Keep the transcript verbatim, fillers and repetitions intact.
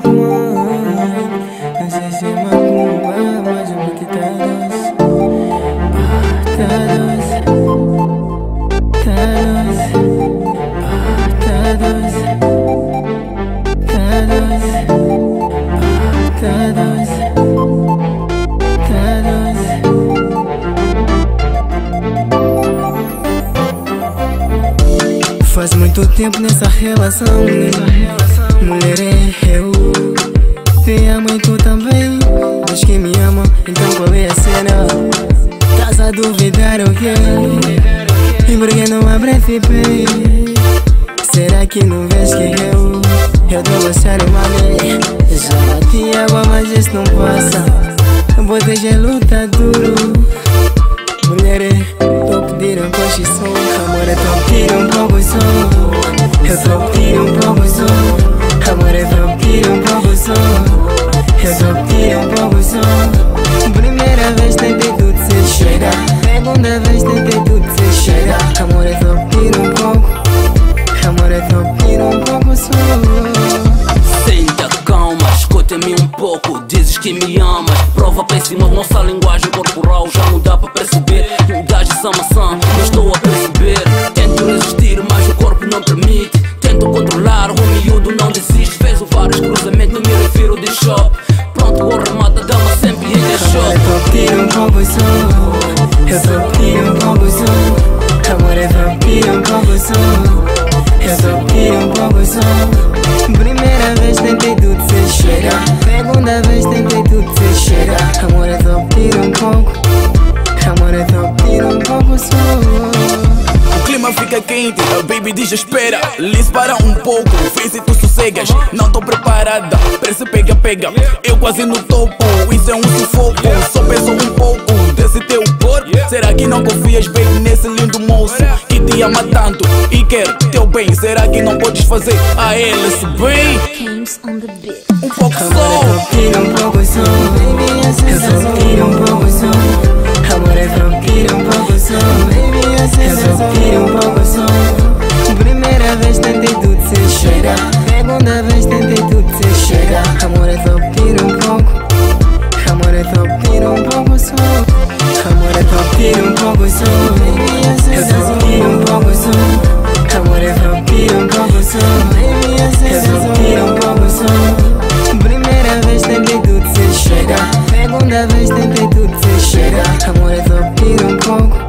Não sei se é macumba, mas eu vi que tá doce. Ah, tá doce. Tá doce. Ah, tá doce. Tá doce. Ah, tá doce. Tá doce. Faz muito tempo nessa relação, mulher é eu. Te amo e tu também. Diz que me ama, então qual é a cena? Estás a duvidar o quê? E por que não abre F P? Será que não vês que eu Eu tô gostando mal? Já bati água, mas isso não passa. Botei gelo, tá duro. Mulher, tô pedindo um coche som. Amor, eu tô pedindo um pouco som. Eu tô pedindo um pouco som. Amor, eu tô pedindo um pouco som. Eu tô pedindo um pouco som. Primeira vez tentei tudo, cê chega. Segunda vez tentei tudo, cê chega. Amor, eu tô pedindo um pouco. Amor, eu tô pedindo um pouco som. Senta, calma, escuta-me um pouco. Dizes que me amas, prova para cima. Nossa linguagem corporal já não dá para perceber. Miudades essa maçã, não estou a perceber. Tento resistir, mas o corpo não permite. Tento controlar, o miúdo não desiste. Fez vários cruzamentos, me refiro de shop. Pronto, o remata, dama sempre em the shop. Amor, eu tô pedindo um pouco som. Eu tô pedindo um pouco som. Amor, eu tô pedindo um pouco som. Eu tô pedindo um pouco som. Primeira vez tentei tudo, cê chega. Segunda vez tentei tudo, cê chega. Amor, eu tô pedindo um pouco. Amor, eu tô pedindo um pouco som. O clima fica quente, a baby desespera. Liz para um pouco, fez e tu sossegas. Não tô preparada pra esse pega-pega. Eu quase no topo, isso é um sufoco. Só penso um pouco desse teu corpo. Será que não confias, baby, nesse lindo moço que te ama tanto e quer teu bem? Será que não podes fazer a ele esse bem? Um pouco Amor, só. eu tô pedindo um pouco som. Eu tô pedindo um pouco som. Amor, eu tô pedindo um pouco som. Eu tô pedindo um pouco som. Primeira vez tentei tudo, cê chega. Segunda vez tentei tudo, cê chega. Amor, eu tô pedindo um pouco. Amor, eu tô pedindo um pouco som. Amor, eu tô pedindo um pouco som. Eu tô pedindo um pouco som. Amor, eu tô pedindo um pouco som. Eu tô pedindo um pouco som. Primeira vez tentei tudo, cê chega. Segunda vez tentei tudo, cê chega. Amor, eu tô pedindo um pouco.